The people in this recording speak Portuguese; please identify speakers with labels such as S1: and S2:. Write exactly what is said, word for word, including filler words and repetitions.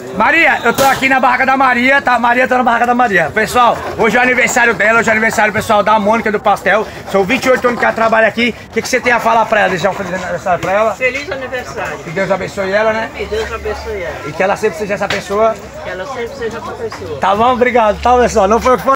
S1: Maria, eu tô aqui na barraca da Maria, tá? Maria tá na barraca da Maria. Pessoal, hoje é o aniversário dela, hoje é o aniversário pessoal da Mônica do Pastel. São vinte e oito anos que ela trabalha aqui. O que, que você tem a falar pra ela? Deixar um feliz aniversário pra ela?
S2: Feliz aniversário.
S1: Que Deus abençoe ela, né?
S2: Que Deus abençoe ela.
S1: E que ela sempre seja essa pessoa.
S2: Que ela sempre seja essa pessoa.
S1: Tá bom? Obrigado, tá, pessoal? Não foi o que foi.